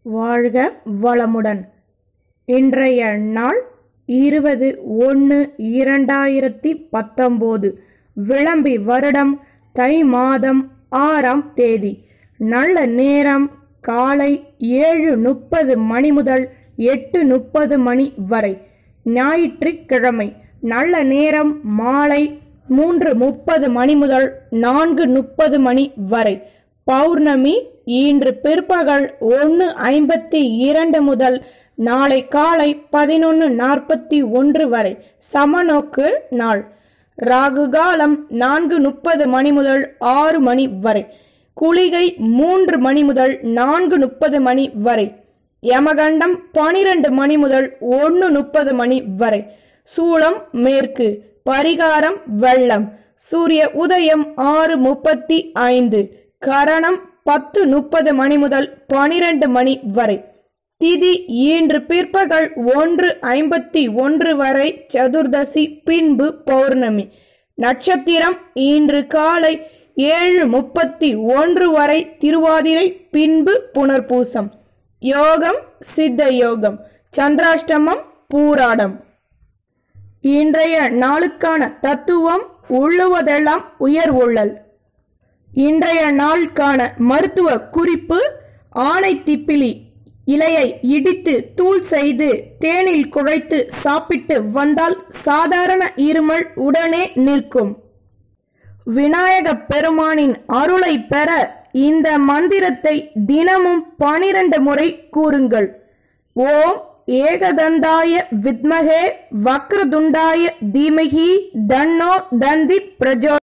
வாழ்க வளமுடன். இன்றைய நாள் 20/1/2019 விளம்பி வருடம் தை மாதம் 6ஆம் தேதி. நல்ல நேரம் காலை 7:30 மணி முதல் 8:30 மணி வரை. ஞாயிற்றுக்கிழமை. நல்ல நேரம் மாலை 3:30 மணி முதல் 4:30 மணி வரை. பௌர்ணமி இன்று பிற்பகல் 1:52 முதல் நாளை காலை 11:41 வரை. சமநோக்கு நாள். ராகு காலம் 4:30 மணி முதல் 6 மணி வரை. குளிகை 3 மணி முதல் 4:30 மணி வரை. யமகண்டம் 12 மணி முதல் 1:30 மணி வரை. சூலம் மேற்கு. பரிகாரம் வெள்ளம். சூரிய உதயம் 6:35. கரணம் 10:30 மணி முதல் 12 மணி வரை. திதி இன்று பிற்பகல் 1:51 வரை சதுர்தசி, பின்பு பௌர்ணமி. நட்சத்திரம் இன்று காலை 7:31 வரை திருவாதிரை, பின்பு புனர்பூசம். யோகம் சித்த யோகம். சந்திராஷ்டமம் பூராடம். இன்றைய நாளுக்கான தத்துவம் உள்ளுவதெல்லாம் உயர் உள்ளல். இன்றைய நாளுக்கான மருத்துவ குறிப்பு: ஆனை திப்பிலி இலையை இடித்து தூள் செய்து தேனில் குழைத்து சாப்பிட்டு வந்தால் சாதாரண இருமல் உடனே நிற்கும். விநாயக பெருமானின் அருளை பெற இந்த மந்திரத்தை தினமும் 12 முறை கூறுங்கள். ஓம் ஏகதந்தாய வித்மகே வக்ரதுண்டாய தீமகி தன்னோ தந்தி பிரஜோ.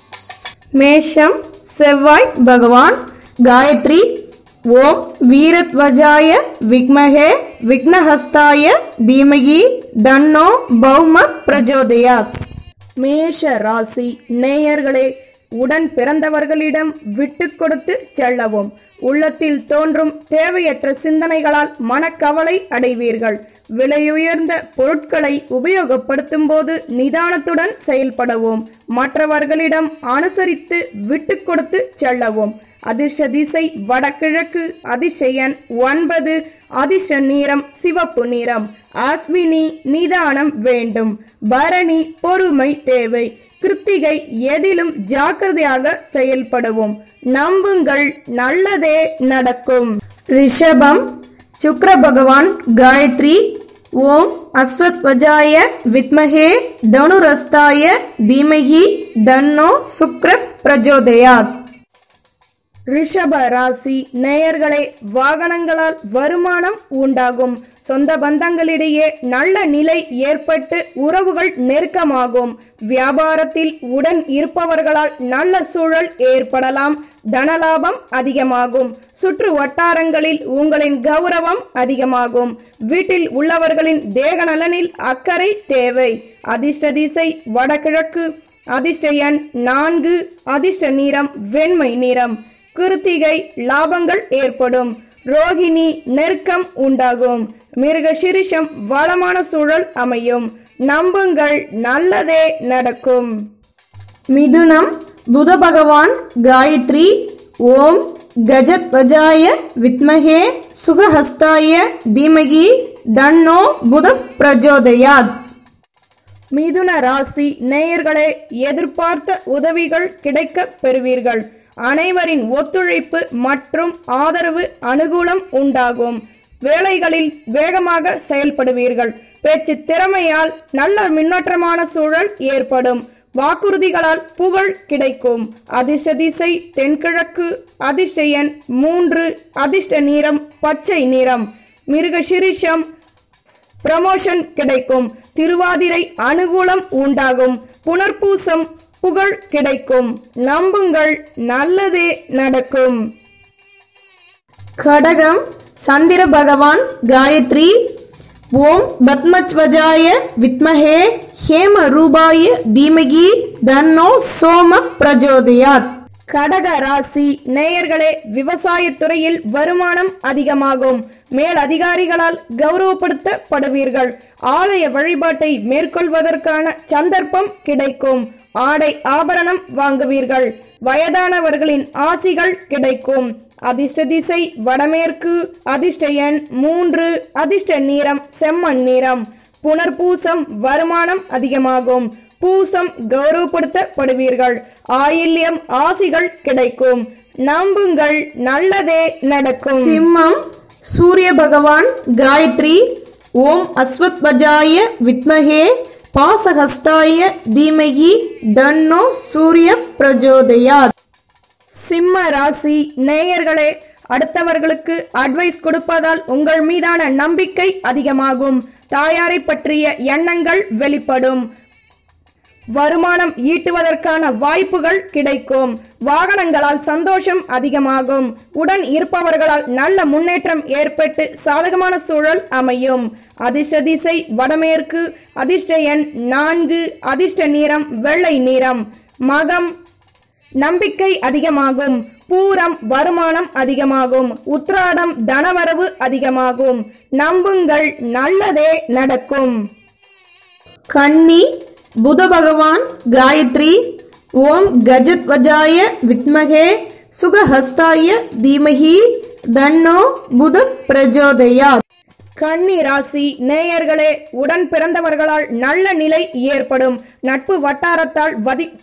மேஷம் செவ்வாய் பகவான். காயத்ரி. ஓம் வீரத்வஜாய விக்மகே விக்னஹஸ்தாய தீமகி தன்னோ பௌம பிரஜோதயாத். மேஷ ராசி நேயர்களே, உடன் பிறந்தவர்களிடம் விட்டு கொடுத்து செல்லவும். உள்ளத்தில் தோன்றும் தேவையற்ற சிந்தனைகளால் மனக்கவலை அடைவீர்கள். விலையுயர்ந்த பொருட்களை உபயோகப்படுத்தும் போது நிதானத்துடன் செயல்படவும். மற்றவர்களிடம் அனுசரித்து விட்டு கொடுத்து செல்லவும். அதிர்ஷ்ட திசை வடகிழக்கு. அதிர்ஷ்ட எண் 9. அதிர்ஷ்ட நிறம் சிவப்பு நிறம். அஸ்வினி நிதானம் வேண்டும். பரணி பொறுமை தேவை. கிருத்திகை எதிலும் ஜாக்கிரதையாக செயல்படுவோம். நம்புங்கள், நல்லதே நடக்கும். ரிஷபம் சுக்கிர பகவான். காயத்ரி. ஓம் அஸ்வத்வஜாய வித்மகே தனுரஸ்தாய தீமகி தன்னோ சுக்ர பிரஜோதயாத். ரிஷப ராசி நேயர்களே, வாகனங்களால் வருமானம் உண்டாகும். சொந்த பந்தங்களிடையே நல்ல நிலை ஏற்பட்டு உறவுகள் நெருக்கமாகும். வியாபாரத்தில் உடன் இருப்பவர்களால் நல்ல சூழல் ஏற்படலாம். தனலாபம் அதிகமாகும். சுற்று வட்டாரங்களில் உங்களின் கௌரவம் அதிகமாகும். வீட்டில் உள்ளவர்களின் தேக நலனில் அக்கறை தேவை. அதிர்ஷ்ட திசை வடகிழக்கு. அதிர்ஷ்ட எண் 4. அதிர்ஷ்ட நிறம் வெண்மை நிறம். கிருத்திகை லாபங்கள் ஏற்படும். ரோகிணி நெருக்கம் உண்டாகும். மிருகசிரிஷம் வளமான சூழல் அமையும். நம்புங்கள், நல்லதே நடக்கும். மிதுனம் புத பகவான். காயத்ரி. ஓம் கஜத்வஜாய வித்மகே சுகஹஸ்தாய தீமகி தன்னோ புத பிரஜோதயாத். மிதுன ராசி நேயர்களே, எதிர்பார்த்த உதவிகள் கிடைக்க பெறுவீர்கள். அனைவரின் ஒத்துழைப்பு மற்றும் ஆதரவு அனுகூலம் உண்டாகும். வேலைகளில் வேகமாக செயல்படுவீர்கள். பேச்சு திறமையால் நல்ல முன்னேற்றமான சூழல் ஏற்படும். வாக்குறுதிகளால் புகழ் கிடைக்கும். அதிர்ஷ்ட திசை தென்கிழக்கு. அதிர்ஷ்ட எண் 3. அதிர்ஷ்ட நிறம் பச்சை நிறம். மிருகசிரிஷம் ப்ரமோஷன் கிடைக்கும். திருவாதிரை அனுகூலம் உண்டாகும். புனர்பூசம் புகழ் கிடைக்கும். நம்புங்கள், நல்லதே நடக்கும். கடகம் சந்திர பகவான். காயத்ரி. ஓம் பத்மத்வஜாய வித்மஹே ஹேம ரூபாய தீமகி தன்னோ சோம பிரஜோதயாத். கடக ராசி நேயர்களே, விவசாயத்துறையில் வருமானம் அதிகமாகும். மேல் அதிகாரிகளால் கௌரவப்படுத்தப்படுவீர்கள். ஆலய வழிபாட்டை மேற்கொள்வதற்கான சந்தர்ப்பம் கிடைக்கும். ஆடை ஆபரணம் வாங்குவீர்கள். வயதானவர்களின் ஆசிகள் கிடைக்கும். அதிர்ஷ்ட திசை வடமேற்கு. அதிர்ஷ்ட எண் 3. அதிர்ஷ்ட நிறம் செம்மண் நிறம். புனர்பூசம் வருமானம் அதிகமாகும். பூசம் கௌரவப்படுத்தப்படுவீர்கள். ஆயில்யம் ஆசிகள் கிடைக்கும். நம்புங்கள், நல்லதே நடக்கும். சிம்மம் சூரிய பகவான் காயத்ரி. ஓம் அஸ்வத்வஜாய வித்மஹே பாசஹஸ்தாய தீமகி தன்னோ சூரிய பிரஜோதயாத். சிம்ம ராசி நேயர்களே, அடுத்தவர்களுக்கு அட்வைஸ் கொடுப்பதால் உங்கள் மீதான நம்பிக்கை அதிகமாகும். தாயாரை பற்றிய எண்ணங்கள் வெளிப்படும். வருமானம் ஈட்டுவதற்கான வாய்ப்புகள் கிடைக்கும். வாகனங்களால் சந்தோஷம் அதிகமாகும். உடன் இருப்பவர்களால் நல்ல முன்னேற்றம் ஏற்பட்டு சாதகமான சூழல் அமையும். அதிர்ஷ்ட திசை வடமேற்கு. அதிர்ஷ்ட எண் 4. அதிர்ஷ்ட நிறம் வெள்ளை நிறம். மகம் நம்பிக்கை அதிகமாகும். பூரம் வருமானம் அதிகமாகும். உத்திராடம் தனவரவு அதிகமாகும். நம்புங்கள், நல்லதே நடக்கும். கன்னி புத பகவான் காயத்ரி. ஓம் கஜத்வஜாய வித்மகே சுகஹஸ்தாய தீமகி தன்னோ புத பிரஜோதயாத். கன்னி ராசி நேயர்களே, உடன் பிறந்தவர்களால் நல்ல நிலை ஏற்படும். நட்பு வட்டாரத்தால்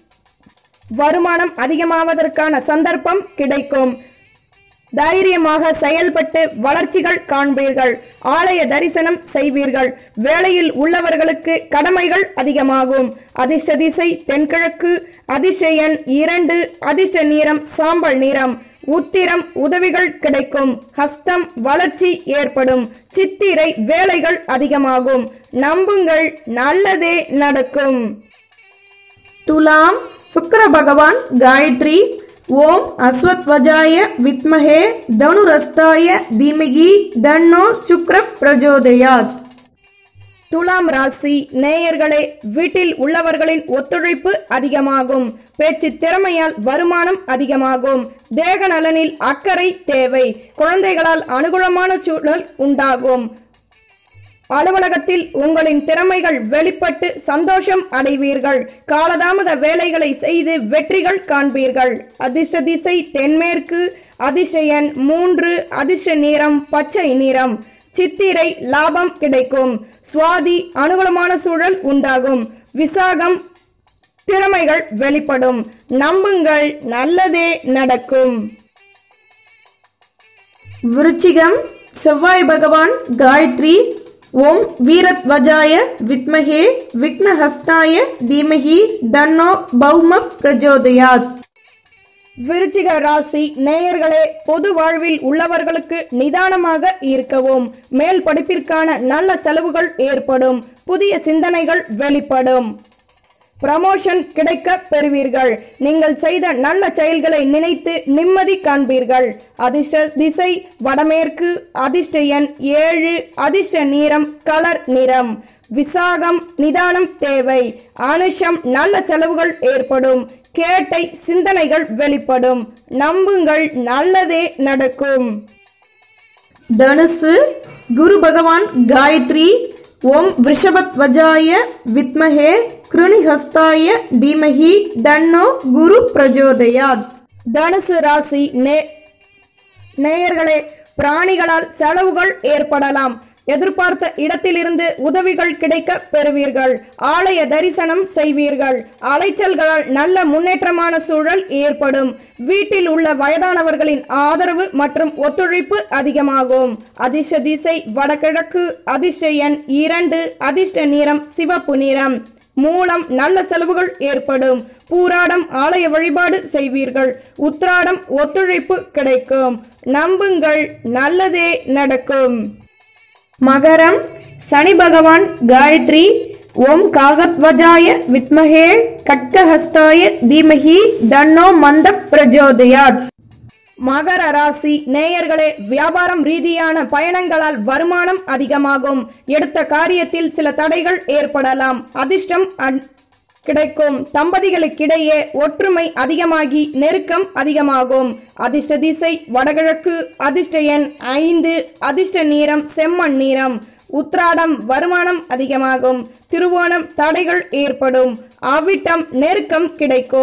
வருமானம் அதிகமாவதற்கான சந்தர்ப்பம் கிடைக்கும். தைரியமாக செயல்பட்டு வளர்ச்சிகள் காண்பீர்கள். ஆலய தரிசனம் செய்வீர்கள். வேலையில் உள்ளவர்களுக்கு கடமைகள் அதிகமாகும். அதிர்ஷ்ட திசை தென்கிழக்கு. அதிர்ஷ்ட எண் 2. அதிர்ஷ்ட நிறம் சாம்பல் நிறம். உத்திரம் உதவிகள் கிடைக்கும். ஹஸ்தம் வளர்ச்சி ஏற்படும். சித்திரை வேலைகள் அதிகமாகும். நம்புங்கள், நல்லதே நடக்கும். துலாம் சுக்கிர பகவான் காயத்ரி. ஓம் அஸ்வத்வஜாய வித்மஹே தனுரஸ்தாய தீமகி தன்னோ சுக்ர பிரஜோதயாத். துலாம் ராசி நேயர்களே, வீட்டில் உள்ளவர்களின் ஒத்துழைப்பு அதிகமாகும். பேச்சு திறமையால் வருமானம் அதிகமாகும். தேக நலனில் அக்கறை தேவை. குழந்தைகளால் அனுகூலமான சூழல் உண்டாகும். அலுவலகத்தில் உங்களின் திறமைகள் வெளிப்பட்டு சந்தோஷம் அடைவீர்கள். காலதாமத வேலைகளை செய்து வெற்றிகள் காண்பீர்கள். அதிர்ஷ்ட திசை தென்மேற்கு. அதிர்ஷ்ட எண் 3. அதிர்ஷ்ட நிறம் பச்சை நிறம். சித்திரை லாபம் கிடைக்கும். சுவாதி அனுகூலமான சூழல் உண்டாகும். விசாகம் திறமைகள் வெளிப்படும். நம்புங்கள், நல்லதே நடக்கும். விருச்சிகம் செவ்வாய் பகவான் காயத்ரி. ஓம் வீரத்வஜாய வித்மஹே விக்னஹஸ்தாய தீமஹி தன்னோ பௌம பிரஜோதயாத். விருச்சிக ராசி நேயர்களே, பொது வாழ்வில் உள்ளவர்களுக்கு நிதானமாக இருக்கவும். மேல் படிப்பிற்கான நல்ல செலவுகள் ஏற்படும். புதிய சிந்தனைகள் வெளிப்படும். ப்ரமோஷன் கிடைக்க பெறுவீர்கள். நீங்கள் செய்த நல்ல செயல்களை நினைத்து நிம்மதி காண்பீர்கள். அதிர்ஷ்ட திசை வடமேற்கு. அதிர்ஷ்ட எண் 7. அதிர்ஷ்ட நிறம் கலர் நிறம். விசாகம் நிதானம் தேவை. அனுஷம் நல்ல செலவுகள் ஏற்படும். கேட்டை சிந்தனைகள் வெளிப்படும். நம்புங்கள், நல்லதே நடக்கும். தனுசு குரு பகவான் காயத்ரி. ஓம் விருஷபத்வஜாய வித்மஹே கிருணிஹஸ்தாய தீமஹி தன்னோ குரு பிரஜோதயாத். தனுசு ராசி நேயர்களே, பிராணிகளால் செலவுகள் ஏற்படலாம். எதிர்பார்த்த இடத்திலிருந்து உதவிகள் கிடைக்க பெறுவீர்கள். ஆலய தரிசனம் செய்வீர்கள். அலைச்சல்களால் நல்ல முன்னேற்றமான சூழல் ஏற்படும். வீட்டில் உள்ள வயதானவர்களின் ஆதரவு மற்றும் ஒத்துழைப்பு அதிகமாகும். அதிர்ஷ்ட திசை வடகிழக்கு. அதிர்ஷ்ட எண் 2. அதிர்ஷ்ட நிறம் சிவப்பு நிறம். மூலம் நல்ல செலவுகள் ஏற்படும். பூராடம் ஆலய வழிபாடு செய்வீர்கள். உத்திராடம் ஒத்துழைப்பு கிடைக்கும். நம்புங்கள், நல்லதே நடக்கும். மகரம் சனி பகவான் காயத்ரி. ஓம் காகத்வஜாய வித்மஹே கட்கஹஸ்தாய தீமஹி தன்னோ மந்த பிரஜோதயாத். மகர ராசி நேயர்களே, வியாபாரம் ரீதியான பயணங்களால் வருமானம் அதிகமாகும். எடுத்த காரியத்தில் சில தடைகள் ஏற்படலாம். அதிர்ஷ்டம் கிடைக்கும். தம்பதிகளுக்கிடையே ஒற்றுமை அதிகமாகி நெருக்கம் அதிகமாகும். அதிர்ஷ்ட திசை வடகிழக்கு. அதிர்ஷ்ட எண் 5. அதிர்ஷ்ட நிறம் செம்மண் நிறம். உத்திராடம் வருமானம் அதிகமாகும். திருவோணம் தடைகள் ஏற்படும். அவிட்டம் நெருக்கம் கிடைக்கும்.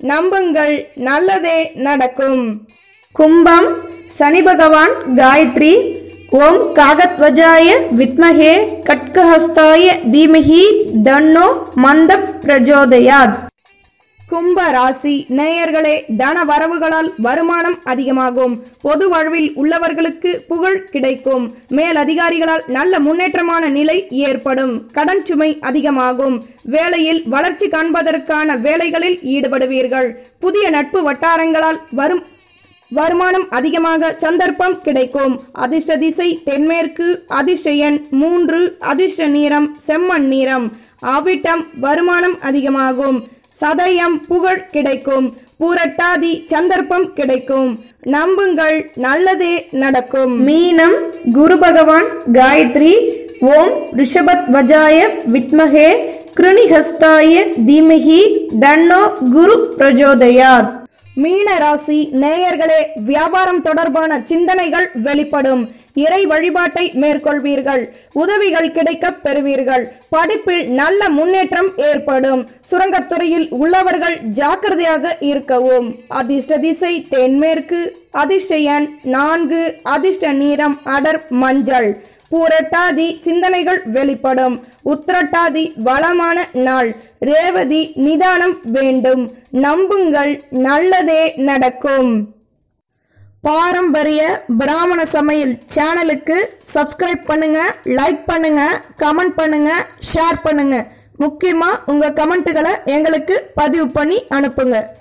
நம்புங்கள், நல்லதே நடக்கும். கும்பம், சனி பகவான் காயத்ரி. ஓம் காகத்வஜாய வித்மஹே கட்கஹஸ்தாய தீமஹி தன்னோ மந்த பிரஜோதயாத். கும்ப ராசி நேயர்களே, தன வரவுகளால் வருமானம் அதிகமாகும். பொது வாழ்வில் உள்ளவர்களுக்கு புகழ் கிடைக்கும். மேல் அதிகாரிகளால் நல்ல முன்னேற்றமான நிலை ஏற்படும். கடன் சுமை அதிகமாகும். வேலையில் வளர்ச்சி காண்பதற்கான வேலைகளில் ஈடுபடுவீர்கள். புதிய நட்பு வட்டாரங்களால் வருமானம் அதிகமாக சந்தர்ப்பம் கிடைக்கும். அதிர்ஷ்ட திசை தென்மேற்கு. அதிர்ஷ்ட எண் 3. அதிர்ஷ்ட நிறம் செம்மண் நிறம். அவிட்டம் வருமானம் அதிகமாகும். சதயம் புகழ் கிடைக்கும். பூரட்டாதி சந்தர்ப்பம் கிடைக்கும். நம்புங்கள், நல்லதே நடக்கும். மீனம், குரு பகவான் காயத்ரி. ஓம் ரிஷபத்வஜாய வித்மஹே கிருணிஹஸ்தாய தீமஹி தன்னோ குரு பிரஜோதயாத். மீன ராசி நேயர்களே, வியாபாரம் தொடர்பான சிந்தனைகள் வெளிப்படும். இறை வழிபாட்டை மேற்கொள்வீர்கள். உதவிகள் கிடைக்க பெறுவீர்கள். படிப்பில் நல்ல முன்னேற்றம் ஏற்படும். சுரங்கத்துறையில் உள்ளவர்கள் ஜாக்கிரதையாக இருக்கவும். அதிர்ஷ்ட திசை தென்மேற்கு. அதிர்ஷ்ட எண் 4. அதிர்ஷ்ட நிறம் அடர் மஞ்சள். பூரட்டாதி சிந்தனைகள் வெளிப்படும். உத்திரட்டாதி வளமான நாள். ரேவதி நிதானம் வேண்டும். நம்புங்கள், நல்லதே நடக்கும். பாரம்பரிய பிராமண சமையல் சேனலுக்கு சப்ஸ்கிரைப் பண்ணுங்க, லைக் பண்ணுங்க, கமெண்ட் பண்ணுங்க, ஷேர் பண்ணுங்க. முக்கியமா உங்க கமெண்ட்டுகளை எங்களுக்கு பதிவு பண்ணி அனுப்புங்க.